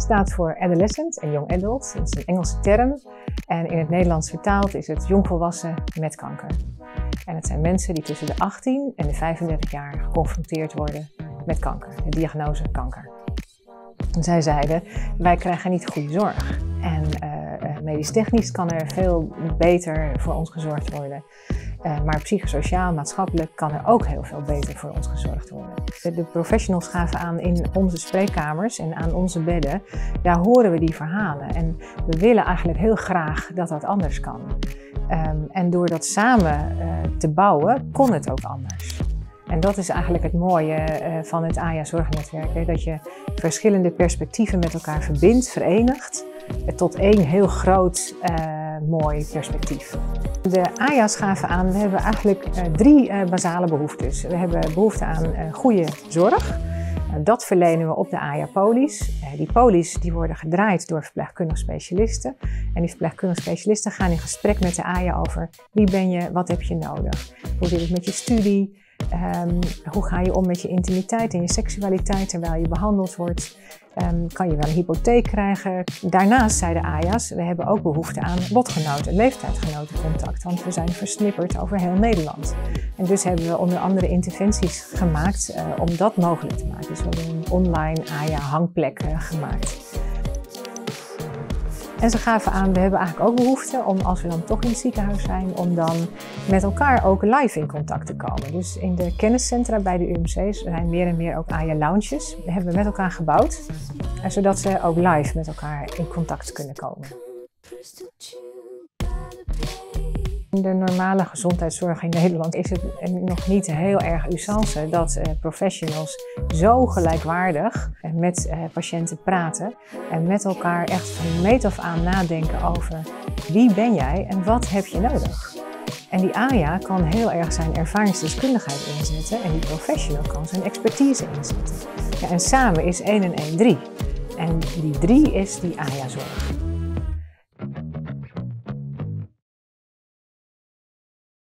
staat voor Adolescent en Young Adult. Dat is een Engelse term. En in het Nederlands vertaald is het jongvolwassen met kanker. En het zijn mensen die tussen de 18 en de 35 jaar geconfronteerd worden met kanker, de diagnose kanker. En zij zeiden, wij krijgen niet goede zorg. En medisch technisch kan er veel beter voor ons gezorgd worden. Maar psychosociaal, maatschappelijk kan er ook heel veel beter voor ons gezorgd worden. De professionals gaven aan in onze spreekkamers en aan onze bedden, daar horen we die verhalen. En we willen eigenlijk heel graag dat dat anders kan. En door dat samen te bouwen, kon het ook anders. En dat is eigenlijk het mooie van het AYA Zorgnetwerk. Hè? Dat je verschillende perspectieven met elkaar verbindt, verenigt, tot één heel groot, mooi perspectief. De AYA's gaven aan, we hebben eigenlijk 3 basale behoeftes. We hebben behoefte aan goede zorg. Dat verlenen we op de AYA-polies. Die polies die worden gedraaid door verpleegkundige specialisten. En die verpleegkundige specialisten gaan in gesprek met de AYA over wie ben je, wat heb je nodig. Hoe zit het met je studie? Hoe ga je om met je intimiteit en je seksualiteit terwijl je behandeld wordt? Kan je wel een hypotheek krijgen? Daarnaast zeiden de AYA's, we hebben ook behoefte aan lotgenoten, leeftijdgenotencontact, want we zijn versnipperd over heel Nederland. En dus hebben we onder andere interventies gemaakt om dat mogelijk te maken. Dus we hebben een online AYA hangplek gemaakt. En ze gaven aan, we hebben eigenlijk ook behoefte om, als we dan toch in het ziekenhuis zijn, om dan met elkaar ook live in contact te komen. Dus in de kenniscentra bij de UMC's zijn meer en meer ook AYA-lounges. Die hebben we met elkaar gebouwd, zodat ze ook live met elkaar in contact kunnen komen. In de normale gezondheidszorg in Nederland is het nog niet heel erg usance dat professionals zo gelijkwaardig met patiënten praten en met elkaar echt van meet af aan nadenken over wie ben jij en wat heb je nodig. En die AYA kan heel erg zijn ervaringsdeskundigheid inzetten en die professional kan zijn expertise inzetten. Ja, en samen is 1 en 1 3. En die 3 is die AYA-zorg.